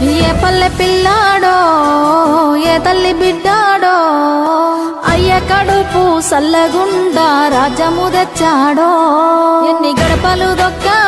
ఏ పల్లె పిల్లాడో ఏ తల్లి బిడ్డాడో అయ్య కడుపు సల్లగుండా రాజ్యము తెచ్చాడో ఎన్ని గడపలు దొక్కా